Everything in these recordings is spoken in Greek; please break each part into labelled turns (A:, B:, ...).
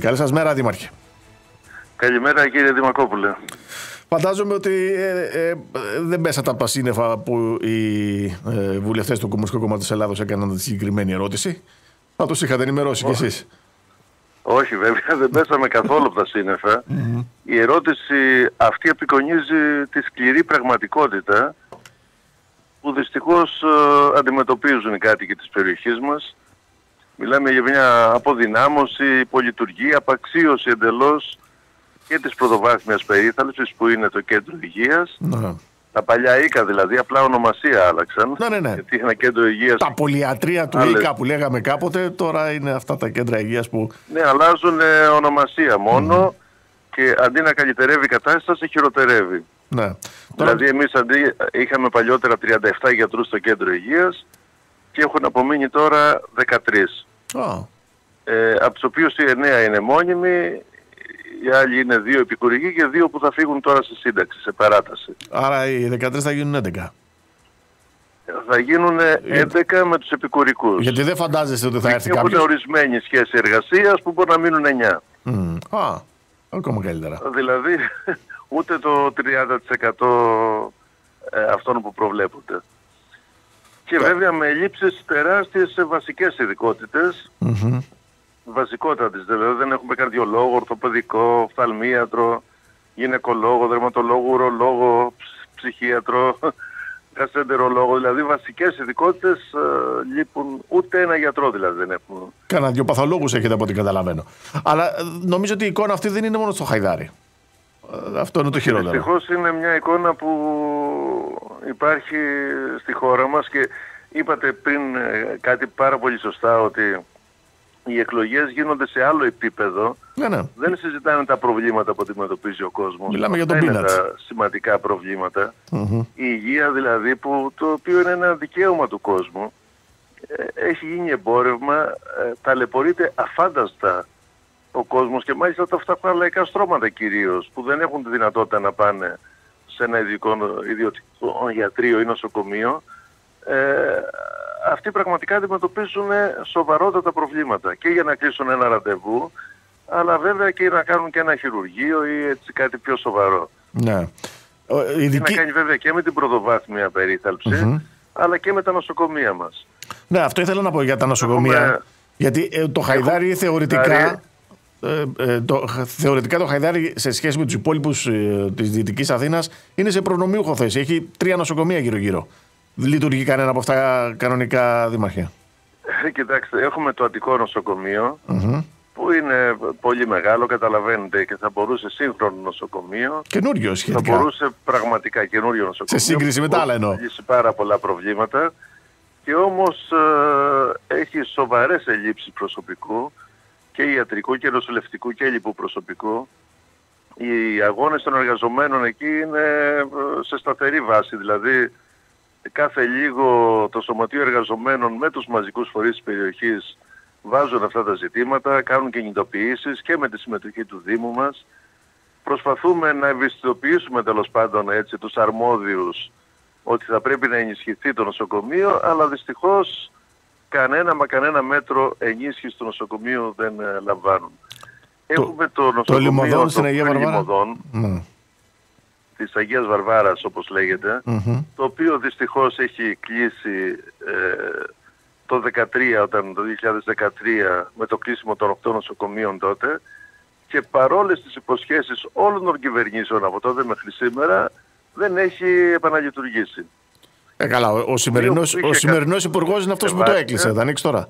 A: Καλή σας μέρα, Δήμαρχε.
B: Καλημέρα, κύριε Δημακόπουλε.
A: Φαντάζομαι ότι δεν πέσατε από τα σύννεφα που οι βουλευτές του Κομμουνιστικού Κόμματος της Ελλάδος έκαναν τη συγκεκριμένη ερώτηση. Θα τους είχατε ενημερώσει κι εσείς.
B: Όχι, βέβαια, δεν πέσαμε καθόλου από τα σύννεφα. Η ερώτηση αυτή απεικονίζει τη σκληρή πραγματικότητα που δυστυχώς αντιμετωπίζουν οι κάτοικοι της περιοχής μας. Μιλάμε για μια αποδυνάμωση, υπολειτουργία, απαξίωση εντελώς και της πρωτοβάθμιας περίθαλψης που είναι το κέντρο υγείας. Τα παλιά ΙΚΑ δηλαδή, απλά ονομασία άλλαξαν.
A: Ναι.
B: Γιατί ένα κέντρο υγείας...
A: Τα πολυατρία του ΙΚΑ που λέγαμε κάποτε, τώρα είναι αυτά τα κέντρα υγείας που...
B: Ναι, αλλάζουν ονομασία μόνο και αντί να καλυτερεύει η κατάσταση, χειροτερεύει.
A: Ναι.
B: Δηλαδή εμείς είχαμε παλιότερα 37 γιατρούς στο κέντρο υγείας και έχουν απομείνει τώρα 13. Από τους οποίους οι 9 είναι μόνιμοι, οι άλλοι είναι 2 επικουρικοί και 2 που θα φύγουν τώρα στη σύνταξη, σε παράταση.
A: Άρα οι 13 θα γίνουν 11.
B: Θα γίνουν 11 με τους επικουρικούς.
A: Γιατί δεν φαντάζεστε ότι θα έρθει κάποιος...
B: Έχουν ορισμένη σχέση εργασίας που μπορεί να μείνουν 9.
A: Ακόμα καλύτερα.
B: Δηλαδή ούτε το 30% αυτών που προβλέπονται. Και βέβαια με ελλείψεις τεράστιες σε βασικές ειδικότητες. Βασικότατες δηλαδή, δεν έχουμε καρδιολόγο, ορθοπαιδικό, οφθαλμίατρο, γυναικολόγο, δερματολόγο, ουρολόγο, ψυχίατρο, γαστρεντερολόγο. Δηλαδή βασικές ειδικότητες λείπουν, ούτε ένα γιατρό δηλαδή δεν έχουν.
A: Κάνα 2 παθολόγους έχετε από ό,τι καταλαβαίνω. Αλλά νομίζω ότι η εικόνα αυτή δεν είναι μόνο στο Χαϊδάρι. Αυτό είναι το χειρότερο.
B: Δυστυχώς είναι μια εικόνα που υπάρχει στη χώρα μας και είπατε πριν κάτι πάρα πολύ σωστά, ότι οι εκλογές γίνονται σε άλλο επίπεδο.
A: Ναι.
B: Δεν συζητάνε τα προβλήματα που αντιμετωπίζει ο κόσμος.
A: Μιλάμε για τον
B: είναι
A: πίνατ.
B: τα σημαντικά προβλήματα. Η υγεία δηλαδή, το οποίο είναι ένα δικαίωμα του κόσμου, έχει γίνει εμπόρευμα, ταλαιπωρείται αφάνταστα ο κόσμος και μάλιστα τα φτωχά λαϊκά στρώματα κυρίως, που δεν έχουν τη δυνατότητα να πάνε σε ένα ιδιωτικό γιατρείο ή νοσοκομείο. Αυτοί πραγματικά αντιμετωπίζουν σοβαρότατα προβλήματα και για να κλείσουν ένα ραντεβού, αλλά βέβαια και να κάνουν και ένα χειρουργείο ή έτσι κάτι πιο σοβαρό.
A: Ναι.
B: Να κάνει βέβαια και με την πρωτοβάθμια περίθαλψη, αλλά και με τα νοσοκομεία μας.
A: Ναι, αυτό ήθελα να πω για τα νοσοκομεία. Γιατί το Χαϊδάρι θεωρητικά... θεωρητικά το Χαϊδάρι σε σχέση με τους υπόλοιπους της Δυτικής Αθήνας είναι σε προνομιούχο θέση. Έχει 3 νοσοκομεία γύρω-γύρω. Δεν λειτουργεί κανένα από αυτά κανονικά, Δήμαρχε?
B: Κοιτάξτε, έχουμε το Αττικό νοσοκομείο που είναι πολύ μεγάλο, καταλαβαίνετε, και θα μπορούσε σύγχρονο νοσοκομείο.
A: Καινούριο σχετικά.
B: Θα μπορούσε πραγματικά καινούριο νοσοκομείο.
A: Σε σύγκριση με τα άλλα εννοώ.
B: Θα λύσει πάρα πολλά προβλήματα και όμως έχει σοβαρές ελλείψεις προσωπικού και ιατρικού και νοσηλευτικού και λοιπού προσωπικού. Οι αγώνες των εργαζομένων εκεί είναι σε σταθερή βάση, δηλαδή κάθε λίγο το Σωματείο Εργαζομένων με τους μαζικούς φορείς της περιοχής βάζουν αυτά τα ζητήματα, κάνουν κινητοποιήσεις και με τη συμμετοχή του Δήμου μας. Προσπαθούμε να ευαισθητοποιήσουμε τέλος πάντων έτσι τους αρμόδιους ότι θα πρέπει να ενισχυθεί το νοσοκομείο, αλλά δυστυχώς κανένα μέτρο ενίσχυση του νοσοκομείου δεν λαμβάνουν. Έχουμε το νοσοκομείο
A: Λιμωδών στην Αγία Βαρβάρα.
B: Της Αγίας Βαρβάρας όπως λέγεται, το οποίο δυστυχώς έχει κλείσει το 2013, όταν το 2013 με το κλείσιμο των 8 νοσοκομείων τότε, και παρόλες τις υποσχέσεις όλων των κυβερνήσεων από τότε μέχρι σήμερα δεν έχει επαναλειτουργήσει.
A: Καλά, ο σημερινός υπουργός είναι αυτός που το έκλεισε, θα ανοίξει τώρα.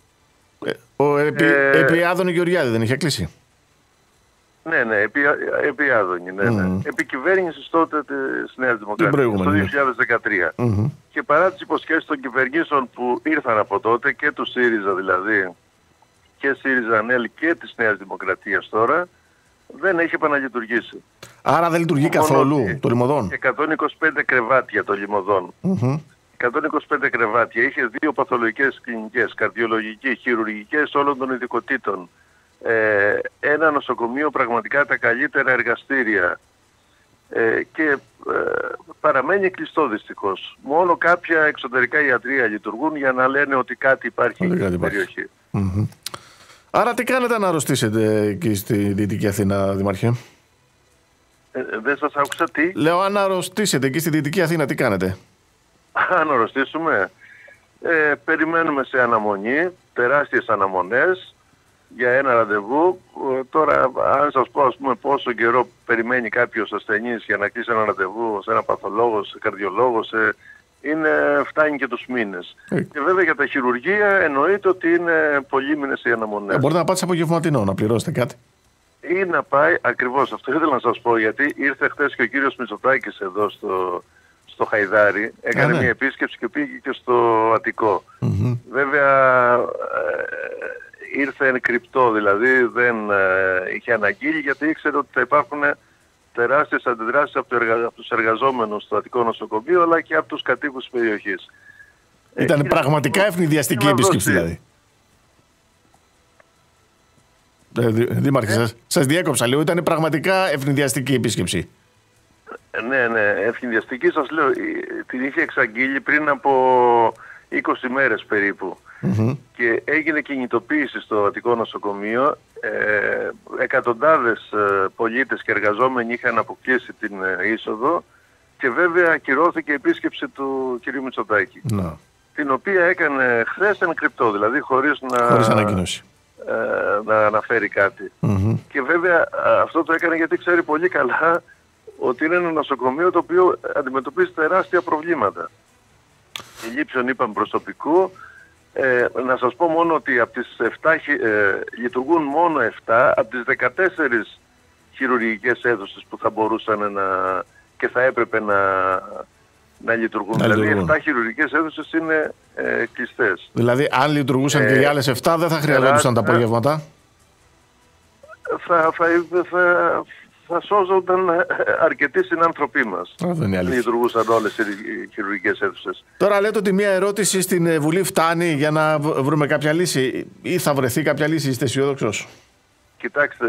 A: Επί Άδωνη Γεωργιάδη δεν είχε κλείσει?
B: Ναι, επί Άδωνη, ναι. Επί κυβέρνησης τότε της Νέας Δημοκρατίας, το 2013. Και παρά τις υποσχέσεις των κυβερνήσεων που ήρθαν από τότε, και του ΣΥΡΙΖΑ δηλαδή, και ΣΥΡΙΖΑ ΝΕΛ και της Νέας Δημοκρατίας τώρα, δεν έχει επαναλειτουργήσει.
A: Άρα δεν λειτουργεί καθόλου το Λιμωδών?
B: 125 κρεβάτια το Λιμωδών. 125 κρεβάτια. Είχε 2 παθολογικές κλινικές, καρδιολογική, χειρουργικές όλων των ειδικοτήτων. Ένα νοσοκομείο πραγματικά τα καλύτερα εργαστήρια. Και παραμένει κλειστό δυστυχώς. Μόνο κάποια εξωτερικά ιατρεία λειτουργούν για να λένε ότι κάτι υπάρχει στην περιοχή.
A: Άρα τι κάνετε να αρρωστήσετε εκεί στη Δυτική Αθήνα, Δήμαρχε?
B: Δεν σας άκουσα τι.
A: Λέω, αν αρρωστήσετε εκεί στη Δυτική Αθήνα, τι κάνετε?
B: Αν αρρωστήσουμε, περιμένουμε σε αναμονή, τεράστιες αναμονές για ένα ραντεβού. Τώρα, αν σας πω, ας πούμε, πόσο καιρό περιμένει κάποιος ασθενής για να κλείσει ένα ραντεβού σε ένα παθολόγο, σε καρδιολόγο, φτάνει και τους μήνες. Και βέβαια για τα χειρουργεία εννοείται ότι είναι πολλοί μήνες οι αναμονές.
A: Μπορείτε να πάτε σε απογευματινό, να πληρώσετε κάτι.
B: Ή να πάει, ακριβώς αυτό ήθελα να σας πω, γιατί ήρθε χθες και ο κύριος Μητσοτάκης εδώ στο Χαϊδάρι, έκανε μια επίσκεψη και πήγε και στο Αττικό. Βέβαια ήρθε κρυπτό, δηλαδή δεν είχε αναγγείλει, γιατί ήξερε ότι θα υπάρχουν τεράστιες αντιδράσεις από τους εργαζόμενους στο Αττικό νοσοκομείο, αλλά και από τους κατοίκους της περιοχής.
A: Ήταν πραγματικά ευνηδιαστική επίσκεψη δηλαδή. Δήμαρχε, σας διέκοψα, λέω, ήταν πραγματικά ευνηδιαστική επίσκεψη.
B: Ναι, ευνηδιαστική, σας λέω, την είχε εξαγγείλει πριν από 20 μέρες περίπου. Και έγινε κινητοποίηση στο Αττικό νοσοκομείο. Εκατοντάδες πολίτες και εργαζόμενοι είχαν αποκλείσει την είσοδο και βέβαια ακυρώθηκε η επίσκεψη του κ. Μητσοτάκη. Την οποία έκανε χθες εν κρυπτό, δηλαδή χωρίς
A: ανακοίνωση.
B: Να αναφέρει κάτι. Και βέβαια αυτό το έκανε γιατί ξέρει πολύ καλά ότι είναι ένα νοσοκομείο το οποίο αντιμετωπίζει τεράστια προβλήματα. Η λήψεων, είπαμε, προσωπικού. Να σας πω μόνο ότι από τις 7 λειτουργούν μόνο 7 από τις 14 χειρουργικές αίθουσες που θα μπορούσαν και θα έπρεπε να λειτουργούν. Δηλαδή 7 χειρουργικές αίθουσες είναι κλειστές.
A: Δηλαδή αν λειτουργούσαν και οι άλλες 7 δεν θα χρειαζόντουσαν τα απογεύματα.
B: Θα σώζονταν αρκετοί συνάνθρωποι μας. Λειτουργούσαν όλες οι χειρουργικές αίθουσες.
A: Τώρα λέτε ότι μια ερώτηση στην Βουλή φτάνει για να βρούμε κάποια λύση, ή θα βρεθεί κάποια λύση, είστε αισιόδοξος?
B: Κοιτάξτε,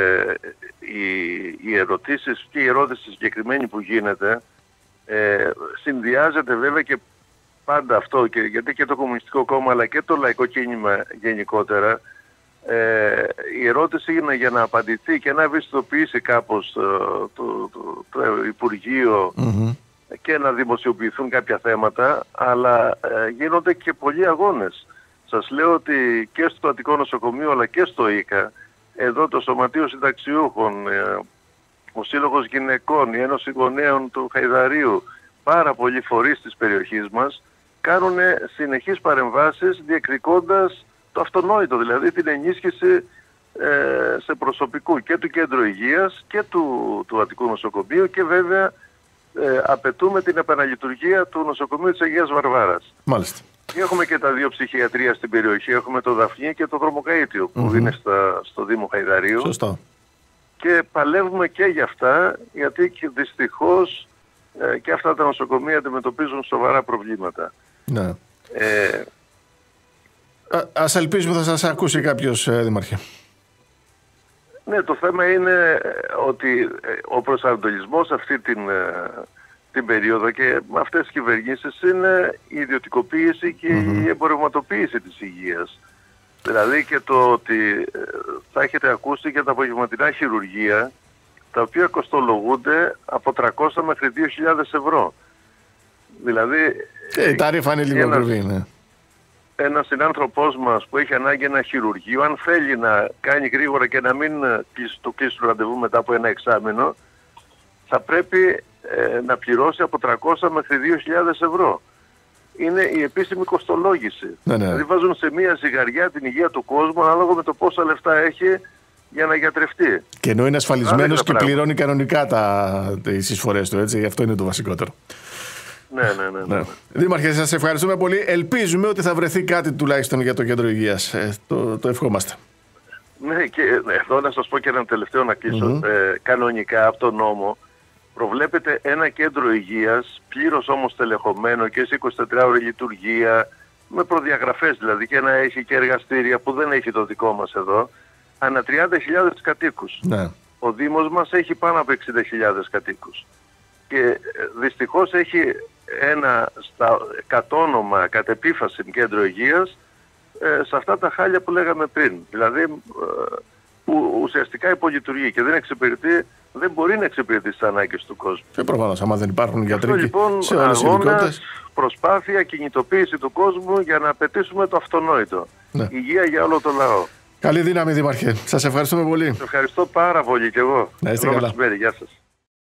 B: οι ερωτήσεις και η ερώτηση συγκεκριμένη που γίνεται συνδυάζεται βέβαια και πάντα αυτό, γιατί και το Κομμουνιστικό Κόμμα αλλά και το Λαϊκό Κίνημα γενικότερα, η ερώτηση είναι για να απαντηθεί και να ευαισθητοποιήσει κάπως το Υπουργείο και να δημοσιοποιηθούν κάποια θέματα, αλλά γίνονται και πολλοί αγώνες. Σας λέω ότι και στο Αττικό νοσοκομείο αλλά και στο ΙΚΑ, εδώ το Σωματείο Συνταξιούχων, ο Σύλλογος Γυναικών, η Ένωση Γονέων του Χαϊδαρίου, πάρα πολλοί φορείς της περιοχής μας κάνουν συνεχείς παρεμβάσεις διεκδικώντας το αυτονόητο, δηλαδή την ενίσχυση σε προσωπικού και του Κέντρου Υγείας και του Αττικού νοσοκομείου, και βέβαια απαιτούμε την επαναλειτουργία του νοσοκομείου της Αγίας Βαρβάρας.
A: Μάλιστα.
B: Και έχουμε και τα δύο ψυχιατρία στην περιοχή, έχουμε το Δαφνί και το Δρομοκαΐτιο που είναι στο Δήμο Χαϊδαρίου.
A: Σωστά.
B: Και παλεύουμε και για αυτά, γιατί δυστυχώς και αυτά τα νοσοκομεία αντιμετωπίζουν σοβαρά προβλήματα.
A: Ναι. Ας ελπίζουμε θα σας ακούσει κάποιος, Δήμαρχε.
B: Ναι, το θέμα είναι ότι ο προσανατολισμός αυτή την περίοδο και με αυτές τις κυβερνήσεις είναι η ιδιωτικοποίηση και η εμπορευματοποίηση της υγείας. Δηλαδή και το ότι θα έχετε ακούσει για τα απογευματινά χειρουργεία, τα οποία κοστολογούνται από 300 μέχρι 2.000 ευρώ. Δηλαδή...
A: η τάρυφα είναι λίγο ακριβή, ναι.
B: Ένας συνάνθρωπός μας που έχει ανάγκη ένα χειρουργείο, αν θέλει να κάνει γρήγορα και να μην το κλείσει το ραντεβού μετά από ένα εξάμηνο, θα πρέπει να πληρώσει από 300 μέχρι 2.000 ευρώ. Είναι η επίσημη κοστολόγηση. Ναι. Δηλαδή βάζουν σε μία ζυγαριά την υγεία του κόσμου ανάλογα με το πόσα λεφτά έχει για να γιατρευτεί. Και
A: ενώ είναι ασφαλισμένος και πληρώνει κανονικά τις εισφορές του, έτσι, αυτό είναι το βασικότερο.
B: Ναι.
A: Δήμαρχε, σας ευχαριστούμε πολύ. Ελπίζουμε ότι θα βρεθεί κάτι τουλάχιστον για το Κέντρο Υγείας. Το ευχόμαστε.
B: Ναι, και εδώ να σας πω και ένα τελευταίο να κλείσω. Κανονικά από τον νόμο προβλέπεται ένα κέντρο υγείας, πλήρως όμως τελεχωμένο και σε 24ωρη λειτουργία, με προδιαγραφές δηλαδή, και να έχει και εργαστήρια που δεν έχει το δικό μας εδώ, ανά 30.000 κατοίκους.
A: Ναι.
B: Ο Δήμος μας έχει πάνω από 60.000 κατοίκους. Και δυστυχώς έχει ένα κατ' όνομα, κατ' επίφαση κέντρο υγείας, σε αυτά τα χάλια που λέγαμε πριν. Δηλαδή που ουσιαστικά υπολειτουργεί και δεν μπορεί να εξυπηρετεί τις ανάγκες του κόσμου.
A: Και προφανώς, άμα δεν υπάρχουν γιατροί
B: λοιπόν,
A: σε όλες τις ειδικότητες.
B: Προσπάθεια, κινητοποίηση του κόσμου για να απαιτήσουμε το αυτονόητο. Ναι. Υγεία για όλο το λαό.
A: Καλή δύναμη, Δήμαρχε. Σας ευχαριστούμε πολύ.
B: Σας ευχαριστώ πάρα πολύ και εγώ.
A: Να είστε καλά.
B: Γεια σας.